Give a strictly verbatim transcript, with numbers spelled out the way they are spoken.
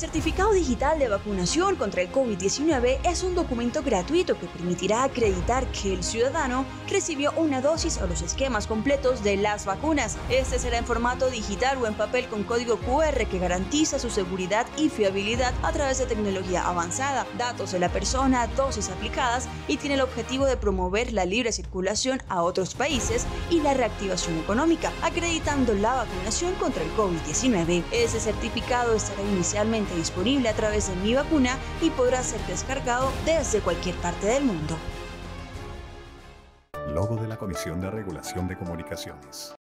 certificado digital de vacunación contra el COVID diecinueve es un documento gratuito que permitirá acreditar que el ciudadano recibió una dosis o los esquemas completos de las vacunas. Este será en formato digital o en papel con código cu erre que garantiza su seguridad y fiabilidad a través de tecnología avanzada, datos de la persona, dosis aplicadas y tiene el objetivo de promover la libre circulación a otros países y la reactivación económica, acreditando la vacunación contra el COVID diecinueve. Ese certificado estará inicialmente disponible a través de Mi Vacuna y podrá ser descargado desde cualquier parte del mundo. Logo de la Comisión de Regulación de Comunicaciones.